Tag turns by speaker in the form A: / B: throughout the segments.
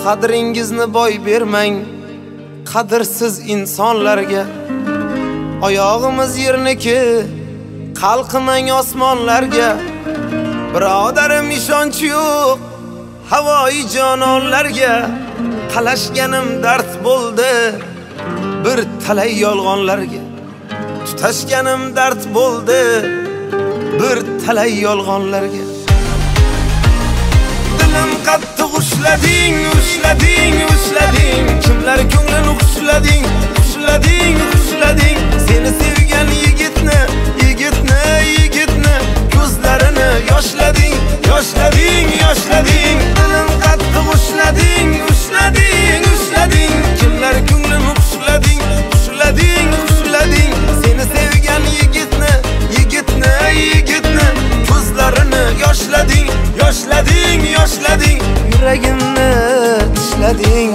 A: qadringizni boy bermang qadrsiz insonlarga. Oyog'imiz yerniki, qalqimang osmonlarga. Birodarim ishonch yo'q havoyi jononlarga. Qalashganim dard bo'ldi bir talay yolg'onlarga. Tutashganim dard bo'ldi bir talay yolg'onlarga. Dilim qattiq ushlading, ushlading, ushlading. Kimlar ko'nglini xushlading, xushlading, xushlading. Seni sevgan yigitni, yigitni, yigitni ko'zlarini yoshlading, yoshlading, yoshlading. Dilim qattiq ushlading, ushlading, ushlading. Kimlar ko'nglini xushlading, xushlading, xushlading. Seni sevgan yigitni, yigitni, yigitni ko'zlarini yoshlading, yoshlading, yoshlading. Yuragimni tishlading.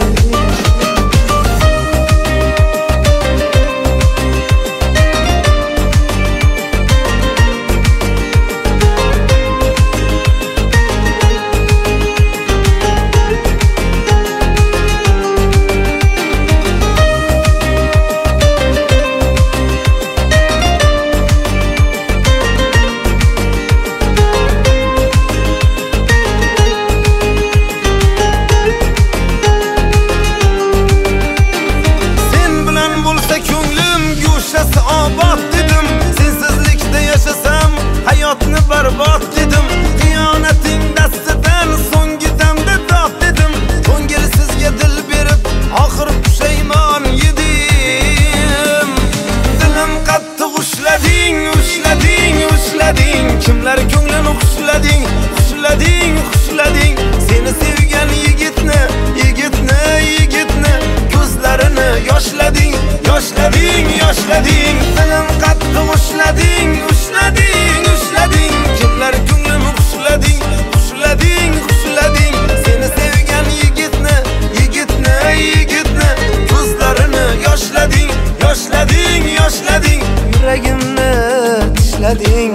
A: Barbod dedim, xiyonating dastidan so'nggi damda dod dedim. Ko'ngilsizga dil berib, oxir pushaymon yedim. Dilim qattiq ushlading, ushlading, ushlading. Kimlar ko'nglini xushlading, xushlading, xushlading. Seni sevgan yigitni, yigitni, yigitni ko'zlarini yoshlading, yoshlading, yoshlading. Dilim qattiq ushlading, ushlading, ushlading. Kimlar ko'nglini xushlading, xushlading, xushlading. Seni sevgan yigitni, yigitni, yigitni ko'zlarini yoshlading, yoshlading, yoshlading. Yuragimni tishlading.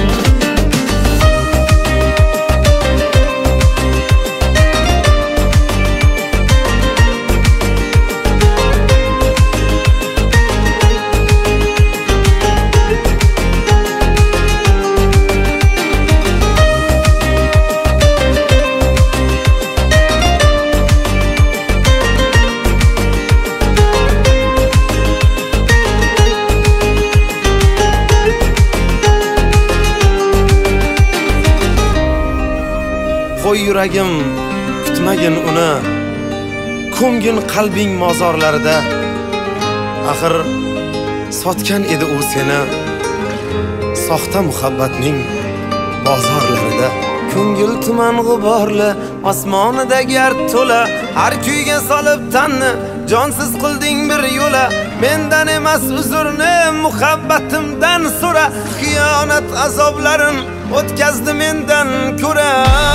A: Qo'y yuragim kutmagin uni, ko'mgin qalbing mozorlarida. Axir sotgan edi u seni soxta muhabbatning bozorlarida. Ko'ngil tuman g'uborli, osmonida gard to'la. Har kuyga solib tanni, jonsiz qilding bir yo'la. Mendan emas uzrni, muhabbatimdan so'ra. Xiyonat azoblarin o'tkazdi mendan ko'ra.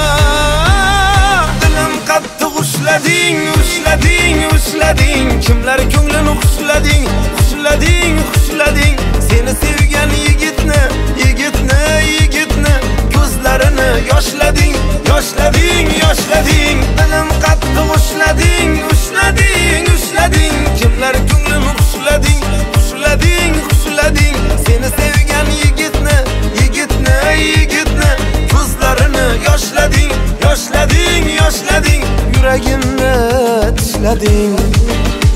A: Dilim qattiq ushlading, ushlading, ushlading. Kimlar ko'nglini xushlading, xushlading, xushlading. Seni sevgan yigitni, yigitni, yigitni ko'zlarini yoshlading, yoshlading, yoshlading. Dilim qattiq ushlading, ushlading, ushlading. Kimlar ko'nglini xushlading, xushlading, xushlading. Seni sevgan yigitni, yigitni, yigitni ko'zlarini yoshlading, yoshlading, yoshlading. Yuragimni tishlading.